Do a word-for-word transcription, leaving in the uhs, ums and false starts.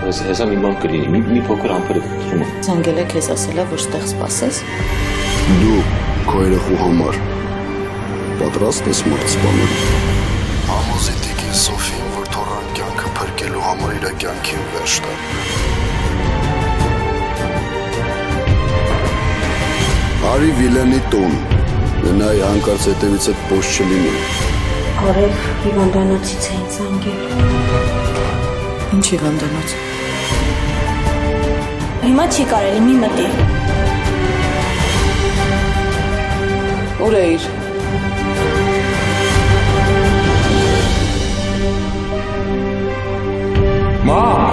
Հեսա մի բան կլինի, մի, մի փոքր ամպերը կտրում եմ։ Զանգել է քեզ ասել է, որ ստեղ սպասես։ Դու քո երեխու համար պատրաստ ես մարդ սպանել։ Համոզի տիկին Սոֆին, որ թորան կյանքը փրկելու համար իր կյանքին վերջ տա։ Արի Վիլենի տուն, նայ հանկարծ հետևից այդ պոշտ չլինի։ Արև հիվանդանոցից էին զանգել։ Ինչ հիվանդանոց։ Հիմա չի կարելի, մի մտի։ Ուր էիր։ Մամ!